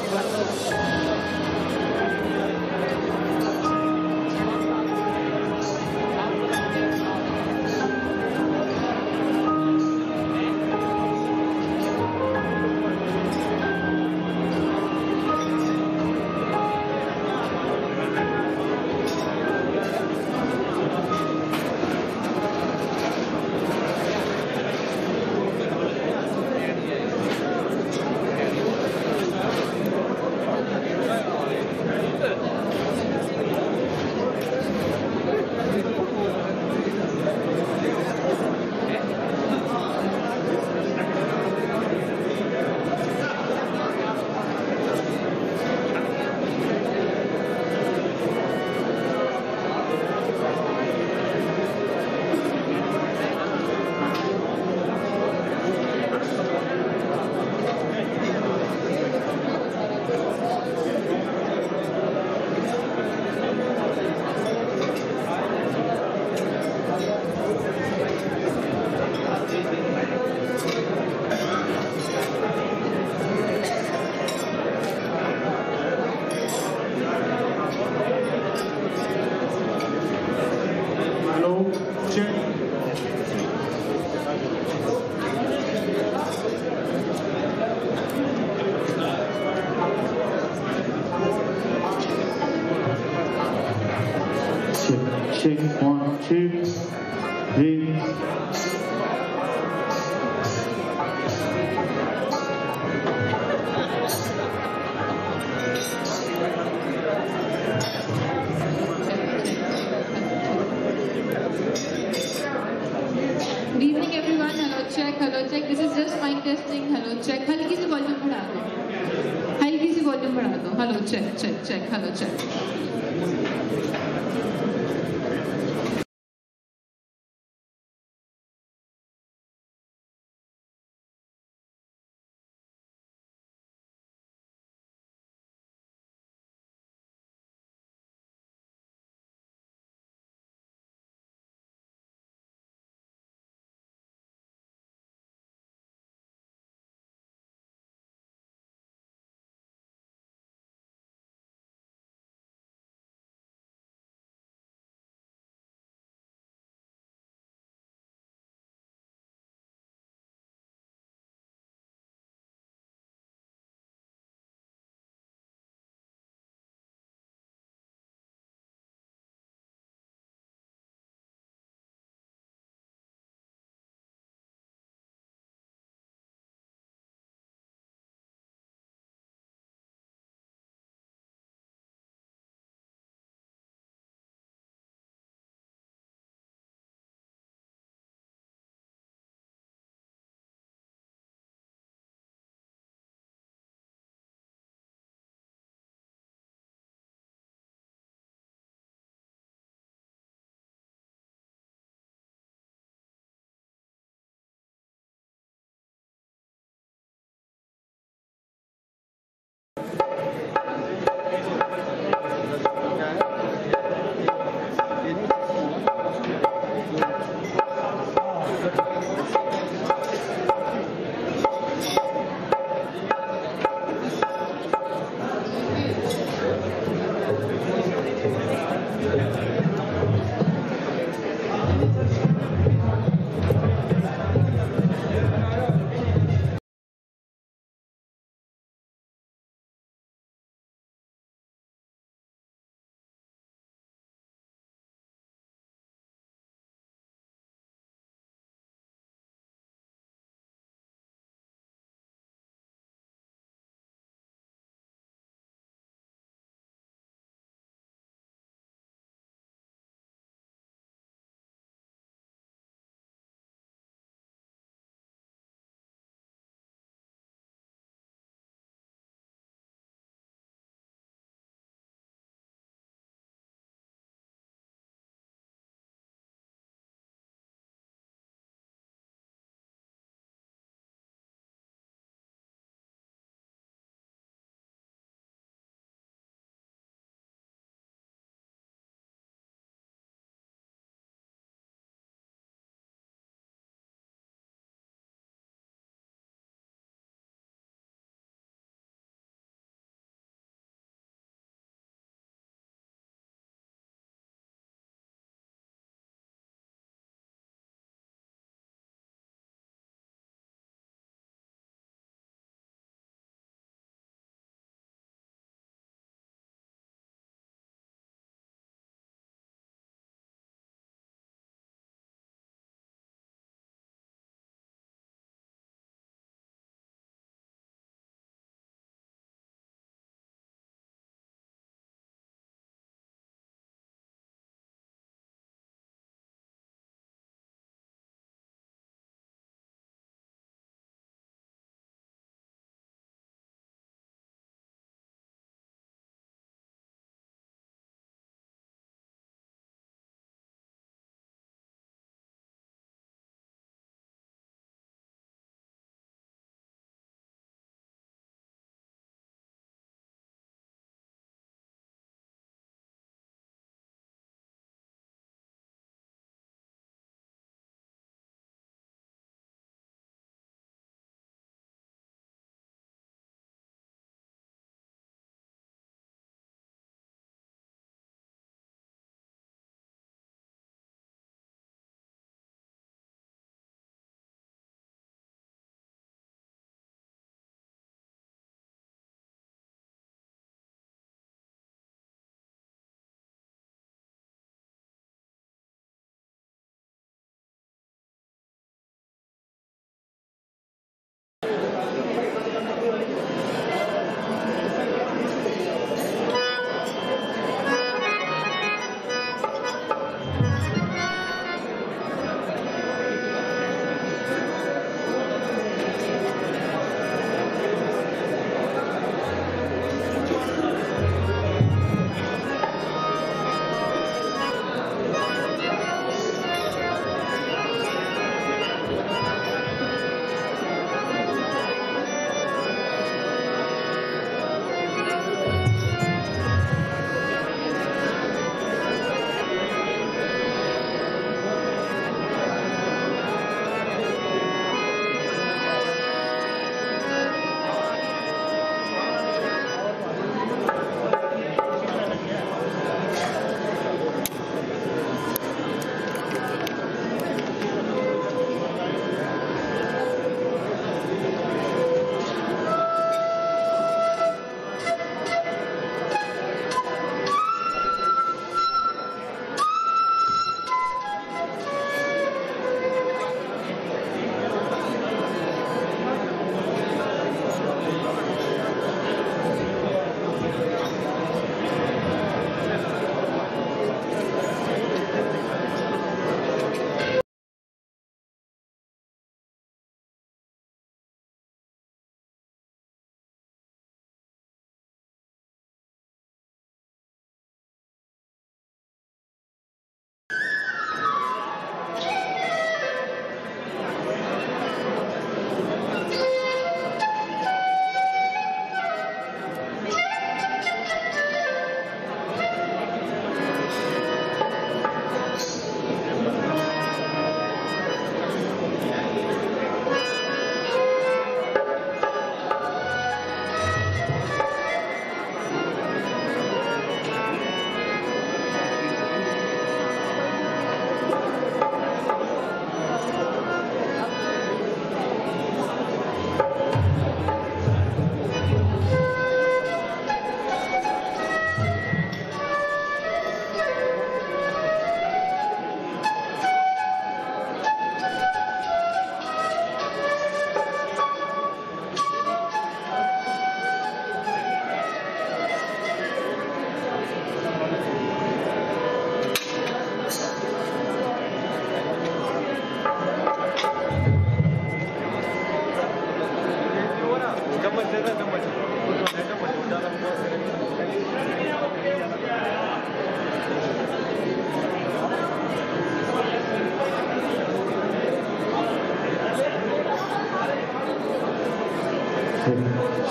Hello, check. Check, 1, 2, 3. Good evening everyone. Hello check, hello check. This is just mic testing. Hello check. हल्की सी volume बढ़ा दो. हल्की सी volume बढ़ा दो. Hello check, check, check. Hello check.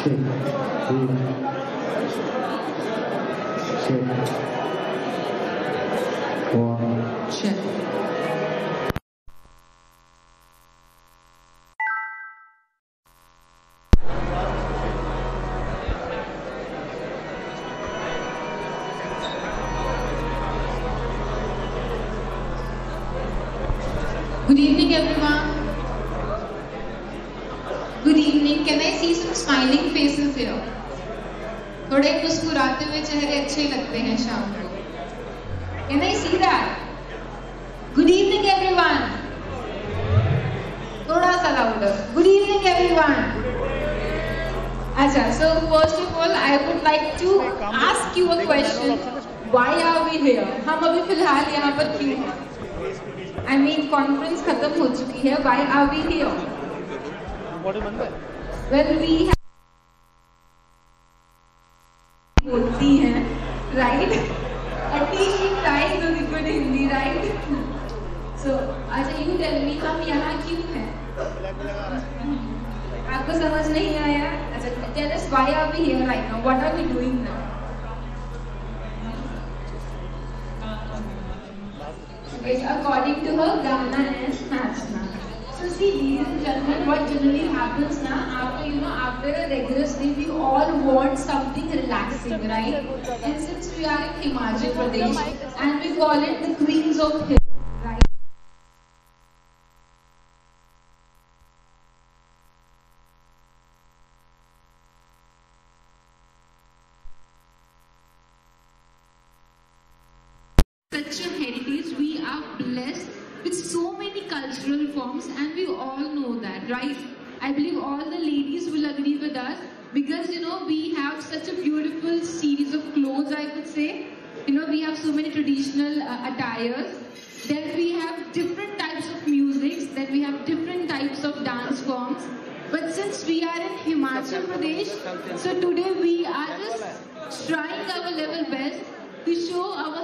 check, 2, check, 1. Check. Good evening, everyone. Good evening. Can I see some smiling faces here? थोड़े मुस्कुराते हुए चेहरे अच्छे लगते हैं शाम को. Can I see that? Good evening, everyone. थोड़ा सा louder. Good evening, everyone. अच्छा, so first of all, I would like to ask you a question. Why are we here? हम अभी फिलहाल यहाँ पर क्यों हैं? I mean, conference खत्म हो चुकी है. Why are we here? Well, we have बोलती हैं, right? At least she tries to be good Hindi, right? So, अच्छा, you tell me, हम यहाँ क्यों हैं? आपको समझ नहीं आया? अच्छा, tell us why are we here right now? What are we doing now? It's according to her, Gana and Naachna. So see, ladies and gentlemen, what generally happens now, after a rigorous day, we all want something relaxing, right? And since we are in Himachal Pradesh, and we call it the Queens of Hill, right? Such a heritage, we are blessed with so many cultural forms, and we all know that, right? I believe all the ladies will agree with us, because we have such a beautiful series of clothes, I could say. We have so many traditional attires. Then we have different types of music. Then we have different types of dance forms. But since we are in Himachal Pradesh, so today we are just trying our level best to show our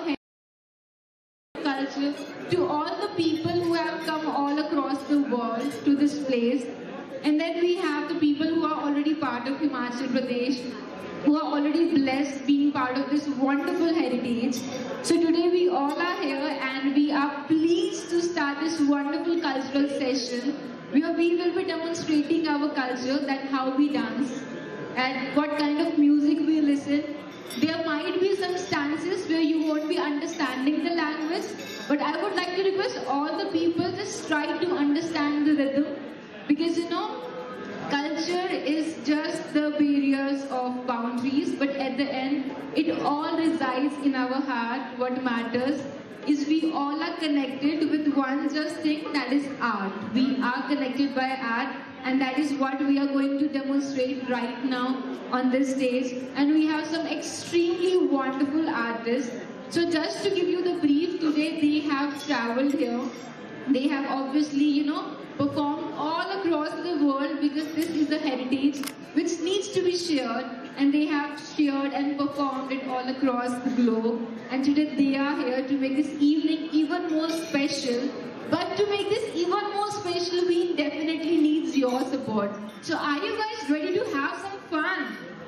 culture to all the people who have come all across the world to this place. And then we have the people who are already part of Himachal Pradesh, who are already blessed being part of this wonderful heritage. So today we all are here, and we are pleased to start this wonderful cultural session where we will be demonstrating our culture, that how we dance and what kind of music we listen. There might be some stances where you won't be understanding the language, but I would like to request all the people just try to understand the rhythm, because culture is just the barriers of boundaries, but at the end it all resides in our heart. What matters is we all are connected with one just thing, that is art. We are connected by art, and that is what we are going to demonstrate right now on this stage. And we have some extremely wonderful artists. So just to give you the brief, today they have traveled here. They have obviously, performed all across the world, because this is a heritage which needs to be shared, and they have shared and performed it all across the globe. And today they are here to make this evening even more special. But to make this even more special, we definitely need your support. So are you guys ready to have some fun?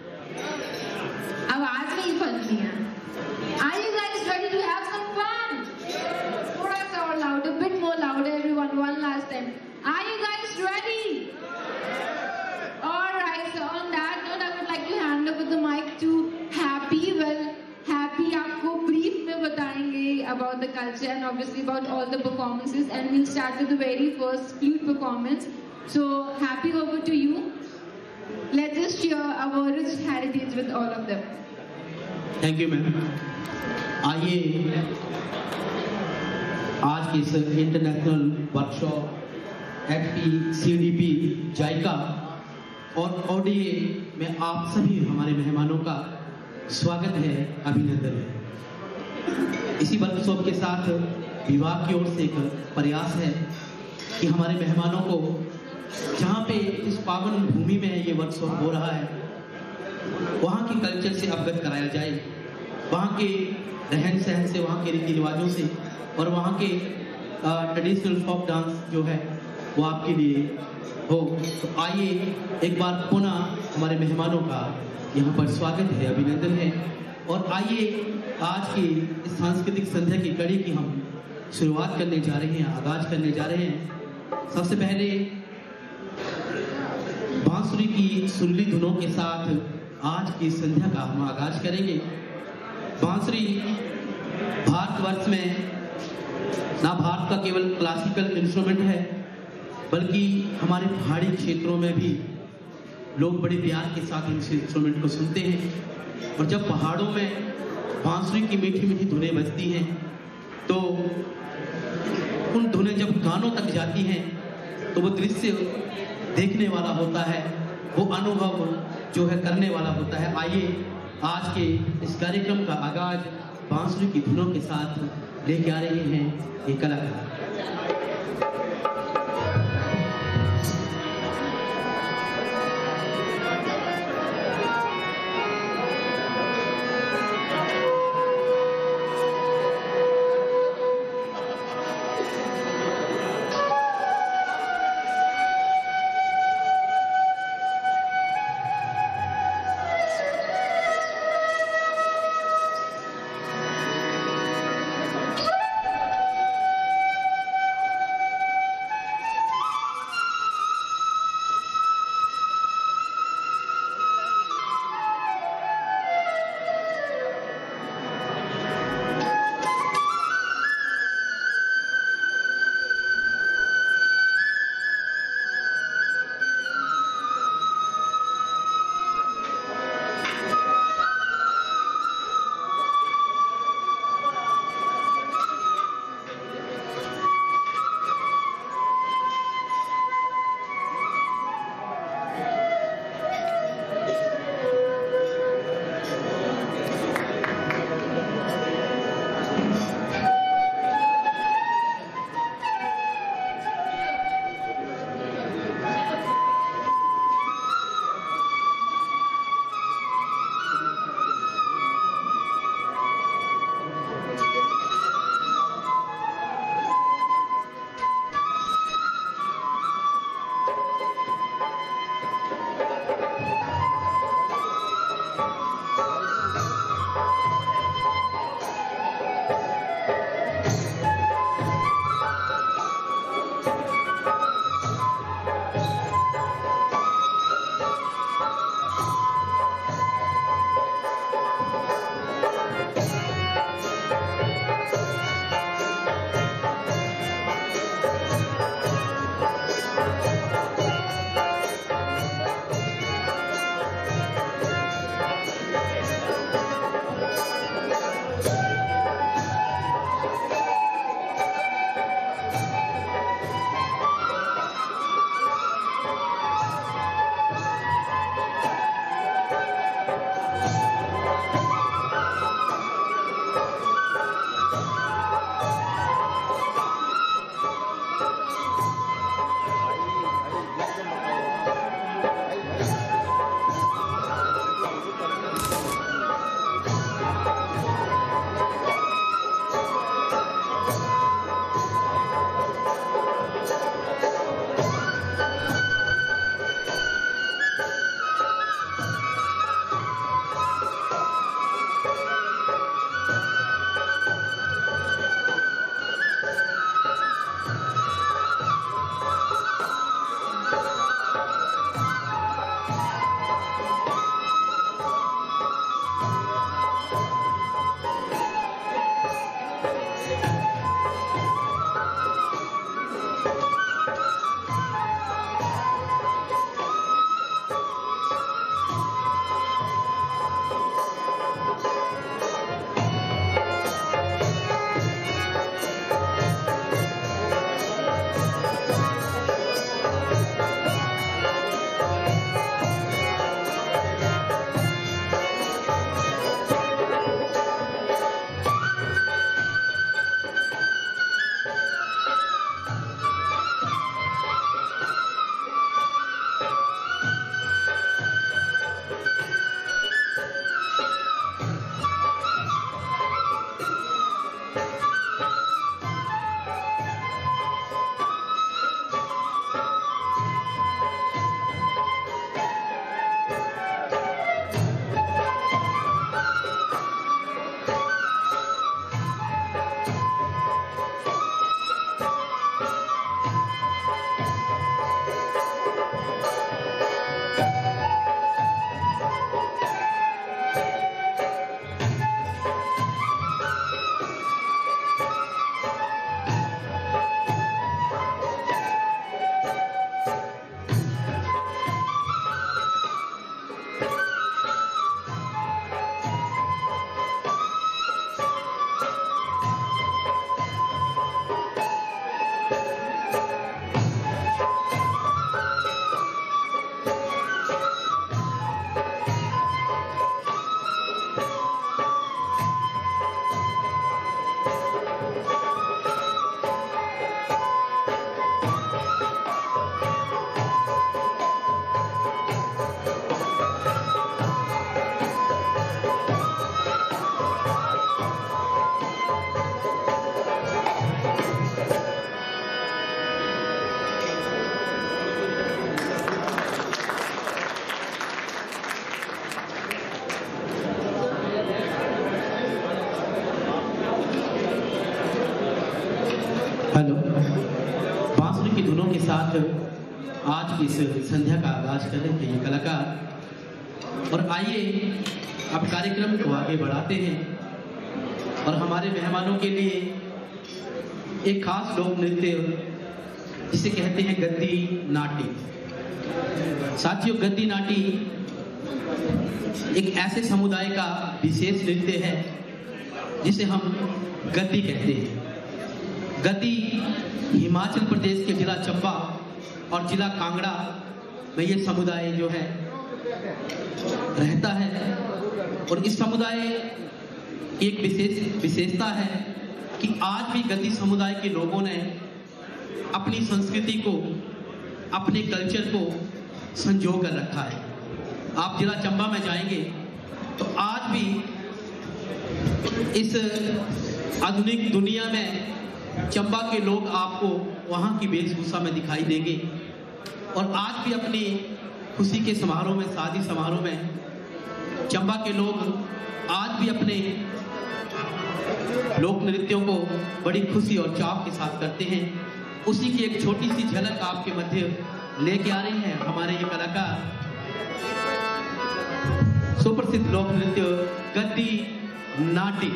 आवाज नहीं बनती है. Are you guys ready to have some fun? थोड़ा सा और loud, a bit more louder, everyone. One last time. Are you guys ready? Alright, so on that note, I would like to hand over the mic to Happy. Well, Happy आपको brief में बताएंगे about the culture and obviously about all the performances, and we'll start with the very first flute performance. So Happy, over to you. Let's just share our rich heritage with all of them. Thank you, ma'am. आइए आज की इस international workshop FPCDP जायका और ODA में आप सभी हमारे मेहमानों का स्वागत है, अभिनंदन है। इसी वर्कशॉप के साथ विभाग की ओर से एक प्रयास है कि हमारे मेहमानों को जहाँ पे इस पावन भूमि में ये वर्कशॉप हो रहा है, वहाँ के कल्चर से अवगत कराया जाए, वहाँ के रहन सहन से, वहाँ के रीति रिवाजों से, और वहाँ के ट्रेडिशनल फोक डांस जो है वो आपके लिए हो। तो आइए एक बार पुनः हमारे मेहमानों का यहाँ पर स्वागत है, अभिनंदन है। और आइए आज की इस सांस्कृतिक संध्या की कड़ी की हम शुरुआत करने जा रहे हैं, आगाज करने जा रहे हैं। सबसे पहले बांसुरी की सुरीली धुनों के साथ आज की संध्या का हम आगाज करेंगे। बांसुरी भारतवर्ष में ना भारत का केवल क्लासिकल इंस्ट्रूमेंट है, बल्कि हमारे पहाड़ी क्षेत्रों में भी लोग बड़े प्यार के साथ इस इंस्ट्रूमेंट को सुनते हैं। और जब पहाड़ों में बांसुरी की मीठी मीठी धुनें बजती हैं तो उन धुनें जब कानों तक जाती हैं तो वो दृश्य देखने वाला होता है, वो अनुभव जो है करने वाला होता है। आइए आज के इस कार्यक्रम का आगाज बांसुरी की धुनों के साथ लेके आ रहे हैं ये कलाकार। हेलो, बांसुरी की धुनों के साथ आज की इस संध्या का आगाज कर रहे थे ये कलाकार। और आइए अब कार्यक्रम को आगे बढ़ाते हैं और हमारे मेहमानों के लिए एक खास लोक नृत्य जिसे कहते हैं गद्दी नाटी। साथियों, गद्दी नाटी एक ऐसे समुदाय का विशेष नृत्य है जिसे हम गद्दी कहते हैं। गद्दी हिमाचल प्रदेश के जिला चंबा और जिला कांगड़ा में ये समुदाय जो है रहता है। और इस समुदाय की एक विशेषता है कि आज भी गद्दी समुदाय के लोगों ने अपनी संस्कृति को, अपने कल्चर को संजो कर रखा है। आप जिला चंबा में जाएंगे तो आज भी इस आधुनिक दुनिया में चंबा के लोग आपको वहाँ की वेशभूषा में दिखाई देंगे। और आज भी अपनी खुशी के समारोह में, शादी समारोह में चंबा के लोग आज भी अपने लोक नृत्यों को बड़ी खुशी और चाव के साथ करते हैं। उसी की एक छोटी सी झलक आपके मध्य लेके आ रहे हैं हमारे ये कलाकार, सुप्रसिद्ध लोक नृत्य गद्दी नाटी।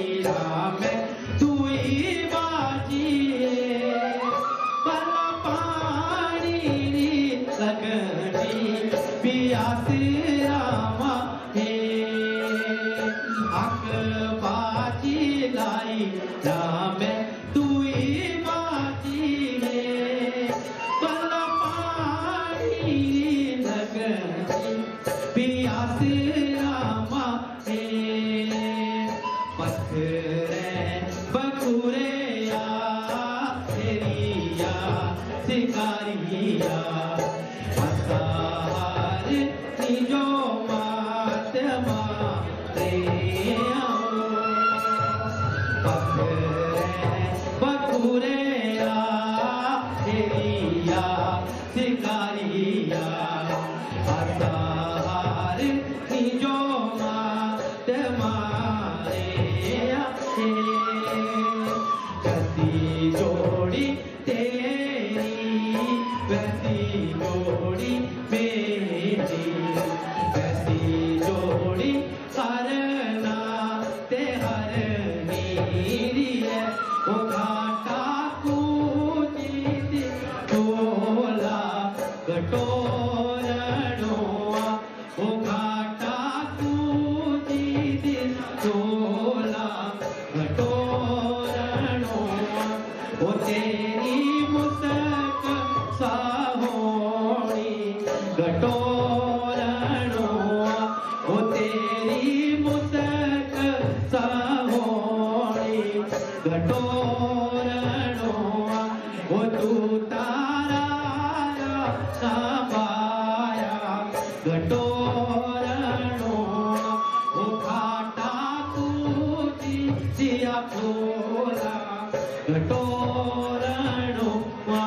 बाजी सिकारिया असार निजो मात मारे आओ बकुरे तेरिया सिकारिया असार निजो मात मारे कसी जोड़ी तेरी वैसी जोड़ी मेरी वैसी जोड़ी हरना ते हरनी है वो घाटा कूची तोला कटोरणोआ वो घाटा कूची तोला कटोरणोआ वो तेरी मुसक साहोनी कटोरणोआ वो तेरी मुसक साहोनी कटोरणोआ वो तू तारा साबाया कटोरणोआ वो घाटा कूची सिया फूला कटोरणोआ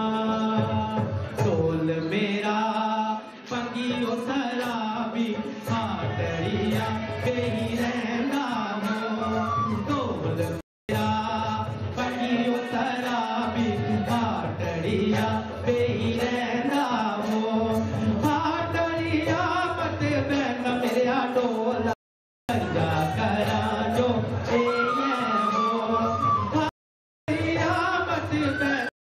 टोल मेरा पंगियो सराबी हाटड़िया बेही रहना हो टोल मेरा पंगियो सराबी हाटड़िया बेही रहना हो हाटड़िया मत बहना मेरा डोला जा करा जो ए हो हाटड़िया मत बहना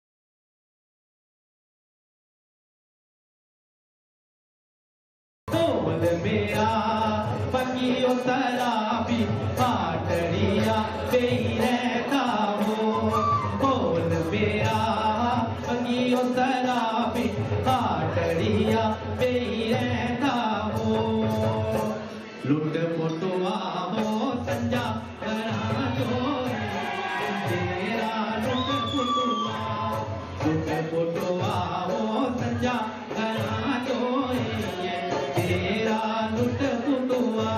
टोल मेरा पंगियो सराबी हाटड़िया बेही रहता हो टोल मेरा पंगियो सराबी हाटड़िया बेही रहता हो लुट मोटवा हो संजा करा जो तेरा लुट पुटुआ लुट मोटवा हो संजा करा जो तेरा लुट पुटुआ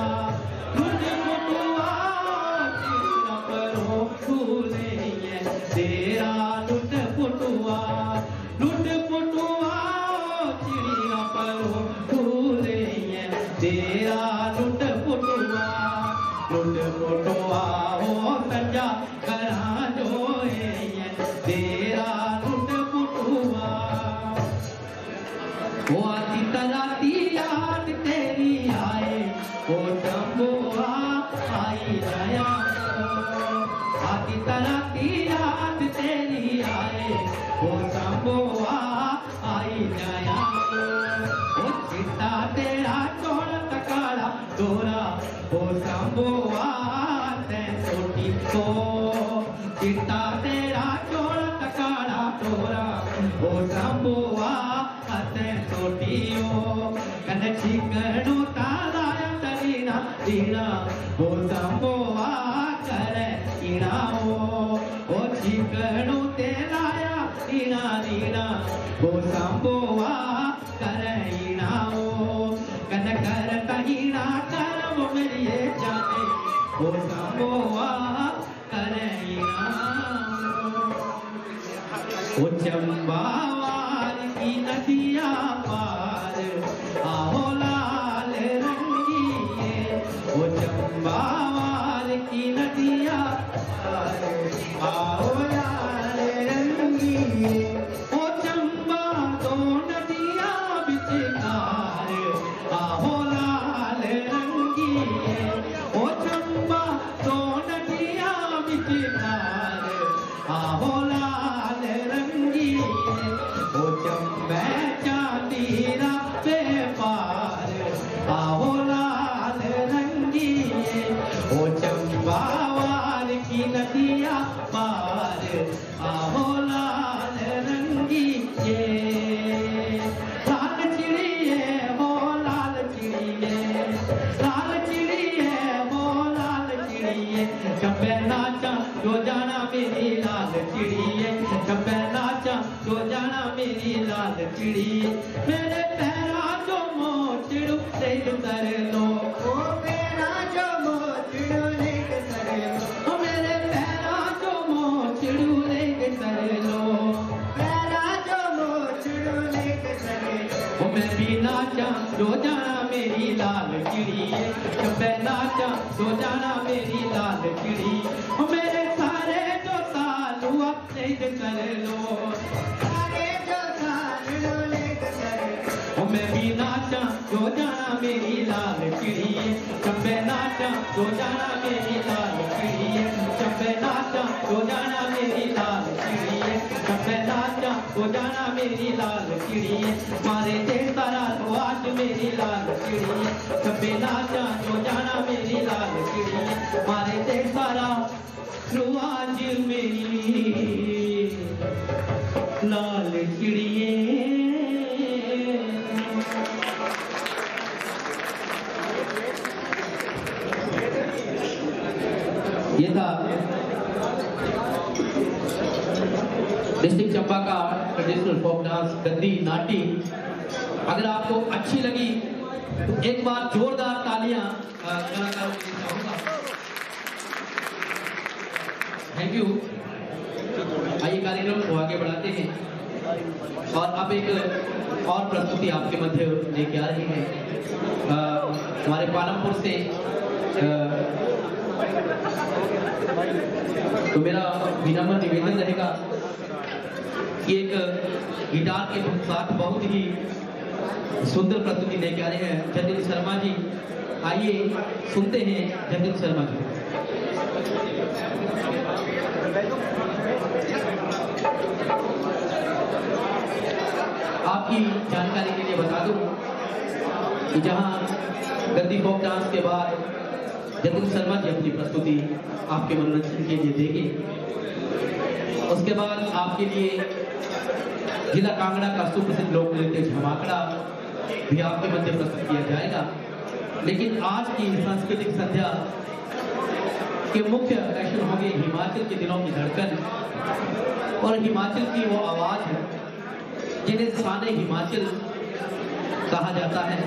तेरा परो फूले तेरा लुट पुटुआ चिड़िया परो फूले तेरा लुट पुटुआ हो संजा करा जो तेरा लुट पुटुआ वो आती तलाती याद तेरी आए वो शंभुआ आई नया आती तलाती याद तेरी आए वो शंभुआ आई नया वो चिट्टा तेरा चोर तकाड़ा तोरा वो शंभुआ ते छोटी को चिट्टा तेरा चोर तकाड़ा तोरा वो शंभुआ ते छोटियो कन छिकणो तालाया तरीना ईना वो शंभुआ करे ईनाओ वो छिकणो तेलाया ईना रीना वो शंभुआ करे ईनाओ कन कर तहीना कर वो मेरी जाने वो शंभुआ करे ईनाओ वो चंबावार की नदिया पार आओ लाल रंगी वो चंबावार की नदिया पार आओ लाल रंगी वो चंबा दो नदिया बिचकार आओ लाल रंगी वो चंबा दो नदिया बिचकार आओ लाल रंगी वो चंबे चांदीरा पे पार आओ लाल रंगी वो चंबावार की नदिया पार आओ लाल रंगी लाल चिड़िया जाना मेरी लाल चिड़ी, मेरे पैरा जो मोचड़ू लेक सर लो, ओ पैरा जो मोचड़ू लेक सर लो, मेरे पैरा जो मोचड़ू लेक सर लो, पैरा जो मोचड़ू लेक सर लो, मैं भी नाचा जो जाना मेरी लाल चिड़ी, जब मैं नाचा जो जाना मेरी लाल चिड़ी, मेरे सारे जो सालू अपने कर लो, सारे जो सालू लेक कर लो, मैं भी नाचा जो जाना मेरी लाल चिड़ी, जब मैं नाचा जो जाना मेरी लाल चिड़ी, जब मैं नाचा जो जाना मेरी लाल चिड़ी, जब मैं नाचा जो जाना मेरी लाल चिड़ी, मारे दे सारा तो आज मेरी लाल चिड़ी, जब मैं नाचा जो जाना मेरी लाल चिड़ी, मारे दे सारा तो आज मेरी लाल चिड़िए। ये था डिस्ट्रिक्ट चंबा का ट्रेडिशनल फोक डांस गद्दी नाटी। अगर आपको अच्छी लगी तो एक बार जोरदार तालियां कलाकारों के लिए चाहूंगा। Thank you. आइए कार्यक्रम को आगे बढ़ाते हैं और अब एक और प्रस्तुति आपके मध्य लेके आ रही है हमारे पालमपुर से। तो मेरा विनम्र निवेदन रहेगा कि एक गिटार के साथ बहुत ही सुंदर प्रस्तुति लेके आ रहे हैं जतिन शर्मा जी। आइए सुनते हैं जतिन शर्मा जी। आपकी जानकारी के लिए बता दूं कि जहां गद्दी फोक डांस के बाद जतिन शर्मा जी अपनी प्रस्तुति आपके मनोरंजन के लिए देंगे, उसके बाद आपके लिए जिला कांगड़ा का सुप्रसिद्ध लोक नृत्य झमाकड़ा भी आपके मध्य प्रस्तुत किया जाएगा। लेकिन आज की सांस्कृतिक संध्या के मुख्य आकर्षण होंगे हिमाचल के दिलों की धड़कन और हिमाचल की वो आवाज है जिन्हें शान हिमाचल कहा जाता है।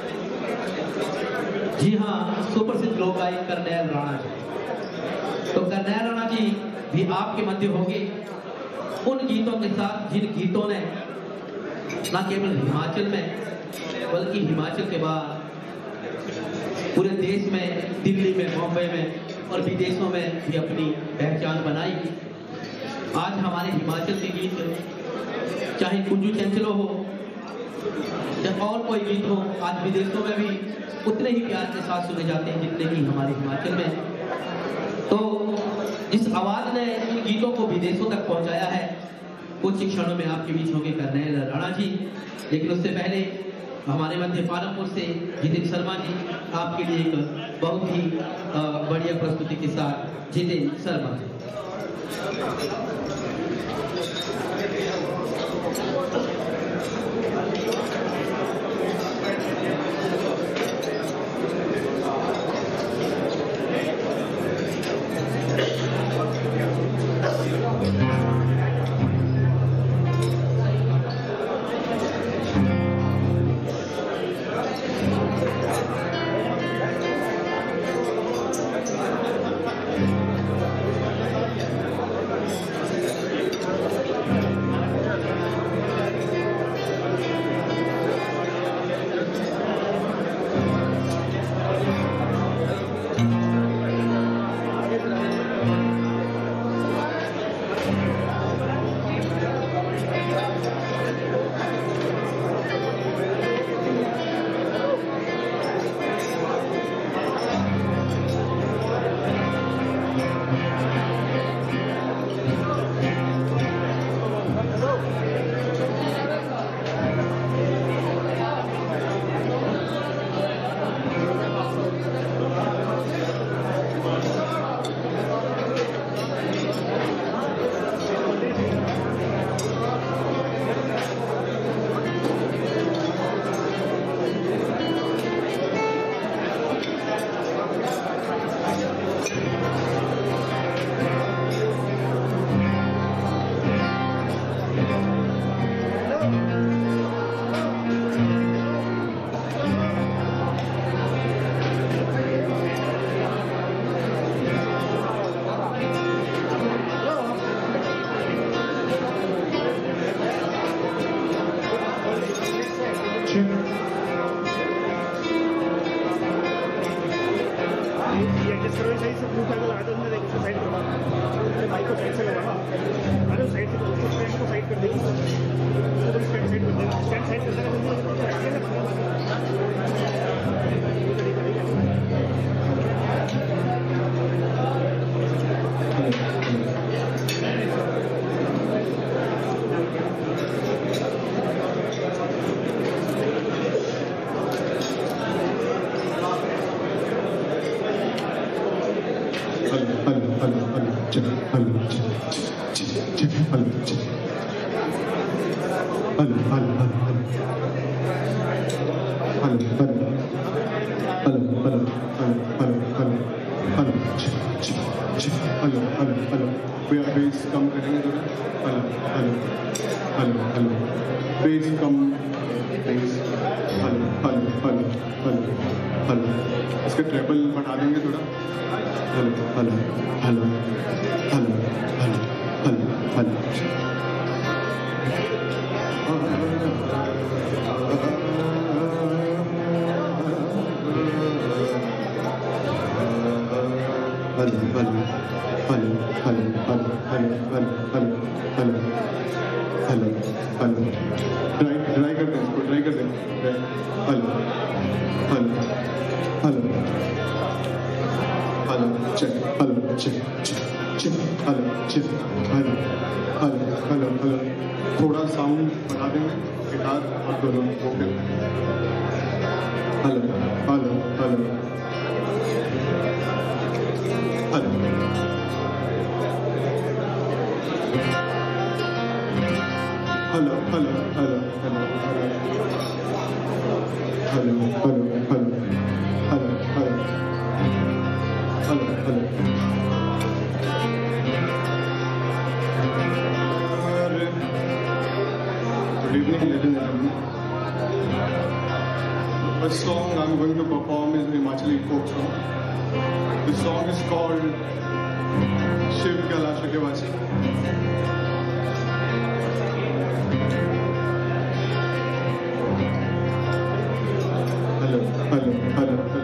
जी हाँ, सुप्रसिद्ध लोक गायक करनैल राणा जी। तो करनैल राणा जी भी आपके मध्य होंगे उन गीतों के साथ जिन गीतों ने न केवल हिमाचल में बल्कि हिमाचल के बाद पूरे देश में, दिल्ली में, बॉम्बे में और विदेशों में भी अपनी पहचान बनाई। आज हमारे हिमाचल के गीत चाहे कुंजू चंचलो हो या और कोई गीत हो, आज विदेशों में भी उतने ही प्यार के साथ सुने जाते हैं जितने कि हमारे हिमाचल में। तो जिस आवाज ने इन गीतों को विदेशों तक पहुंचाया है, कुछ क्षणों में आपके बीच होंगे करनैल राणा जी। लेकिन उससे पहले हमारे मध्य पालमपुर से जितिन शर्मा जी आपके लिए एक बहुत ही बढ़िया प्रस्तुति के साथ जितिन शर्मा जी। check. ये एडजस्ट करो सही से पूछा को लगा दो ना देखो साइड करवा माइक को साइड से लगाना अरे साइड से उसको स्टैंड को साइड कर देंगे तो स्टैंड साइड कर देना स्टैंड साइड कर देना बेस कम करेंगे थोड़ा hello hello hello hello bass कम bass hello hello hello hello hello इसका ट्रेबल बढ़ा देंगे थोड़ा hello hello hello hello hello hello hello try करते हैं इसको ट्राई करते हैं hello hello hello hello check hello check check check hello check hello hello hello hello थोड़ा साउंड बढ़ा देंगे गिटार और दोनों vocal hello hello hello hello hello hello hello hello hello hello hello hello hello hello hello Good evening, ladies and gentlemen. The song I'm going to perform is Himachali folk song. The song is called Shiv Kailash ke Vasi. Hello, hello, hello, hello.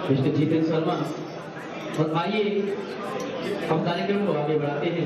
Mister Jitendra Sharma. और आइए हम कार्यक्रम को आगे बढ़ाते हैं।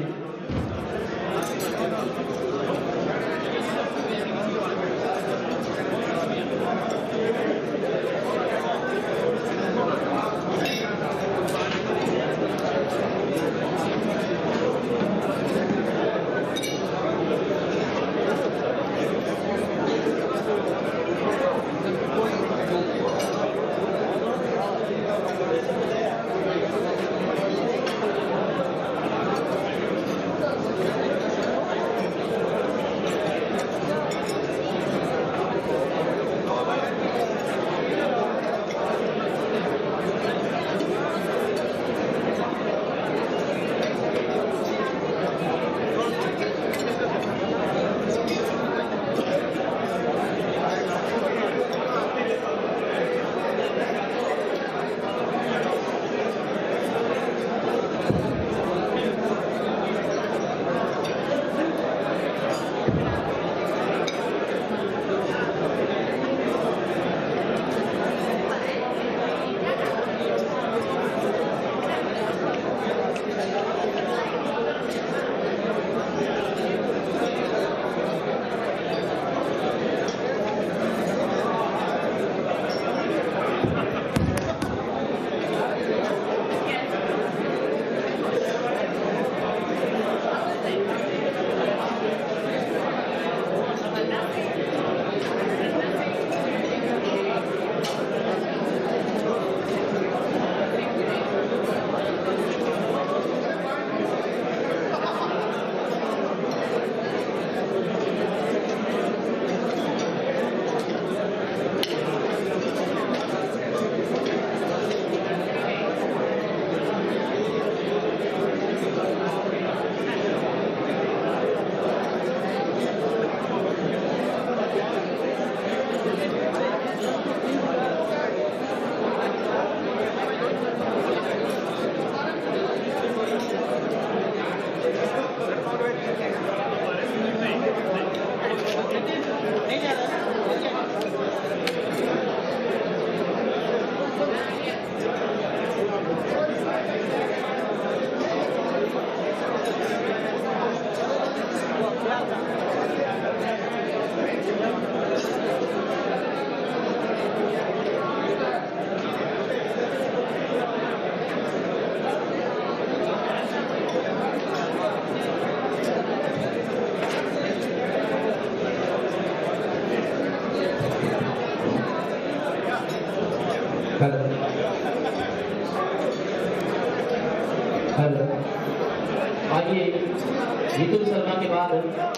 आइए जितेंद्र शर्मा के बाद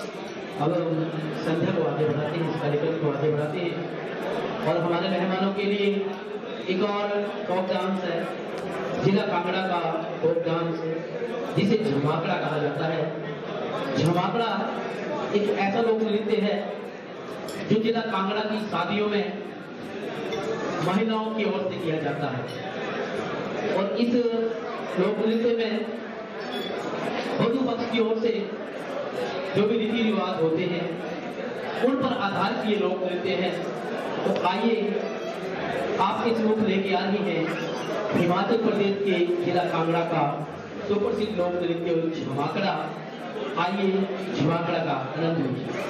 अब हम संध्या को आगे बढ़ाते हैं, इस कार्यक्रम को आगे बढ़ाते हैं। और हमारे मेहमानों के लिए एक और फोक डांस है, जिला कांगड़ा का फोक डांस जिसे झमाकड़ा कहा जाता है। झमाकड़ा एक ऐसा लोक नृत्य है जो जिला कांगड़ा की शादियों में महिलाओं की ओर से किया जाता है। और इस लोक नृत्य में वधू पक्ष की ओर से जो भी रीति रिवाज होते हैं उन पर आधारित ये लोक नृत्य है। तो आइए आपके समूह लेके आ रही है हिमाचल प्रदेश के जिला कांगड़ा का सुप्रसिद्ध लोक नृत्य झमाकड़ा। आइए झमाकड़ा का आनंद लीजिए।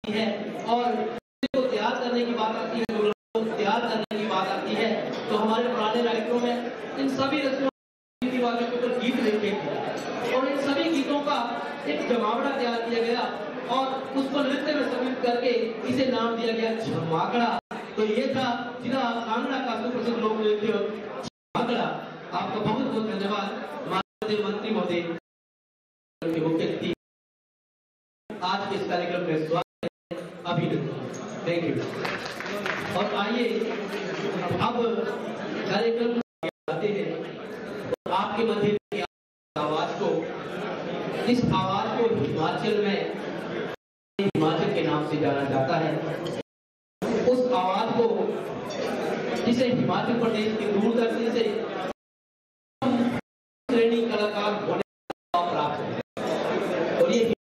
है और को तैयार करने की बात आती है, तैयार करने की बात आती है, तो हमारे पुराने राइटरों में इन सभी रस्मों की बातों के ऊपर गीत लिखे और इन सभी गीतों का एक जमावड़ा तैयार किया गया और उसको नृत्य में सम्मिलित करके इसे नाम दिया गया झमाकड़ा। तो ये था जिला कांगड़ा का सुप्रसिद्ध लोक नृत्य झमाकड़ा। आपका बहुत बहुत धन्यवाद माननीय मंत्री महोदय के मुख्य अतिथि आज के इस कार्यक्रम में स्वागत है, अभिनंदन, थैंक यू। और आइए अब कार्यक्रम आते हैं आपके मध्य की आवाज को, इस आवाज को हिमाचल में हिमाचल के नाम से जाना जाता है। उस आवाज को जिसे हिमाचल प्रदेश की दूरदर्शन से श्रेणी कलाकार होने का प्राप्त है और ये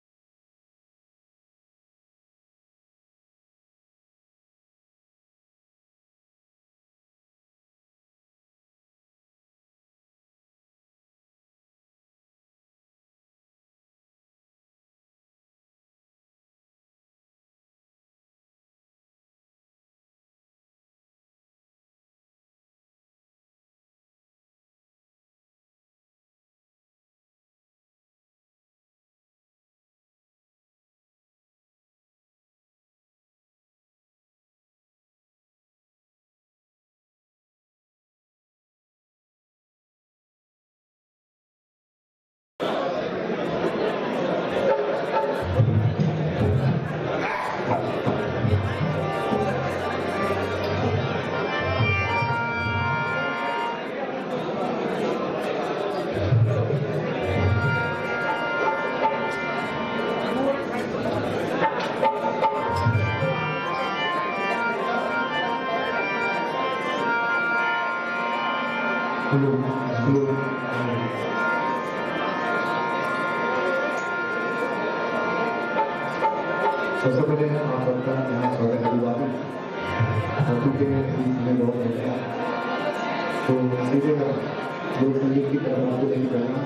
सबसे पहले आप सबका यहाँ स्वागत है। चूँकि मैं बहुत होता है तो सीधे लोक संगीत की तरफ आपको नहीं जाना।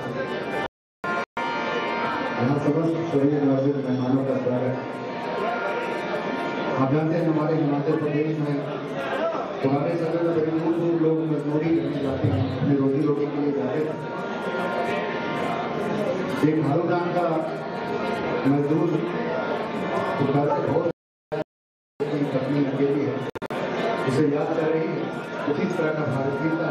यहाँ समस्त सभी नवाजिश मेहमानों का स्वागत। आप जानते हैं हमारे हिमाचल प्रदेश में पुराने समय में बड़ी दूर दूर लोग मजदूरी करने जाते हैं, अपनी रोजी रोटी के लिए जाते हैं। एक भालू नाम का मजदूर बहुत पत्नी अकेली है, उसे याद कर रही है, उसी तरह का भारत गीता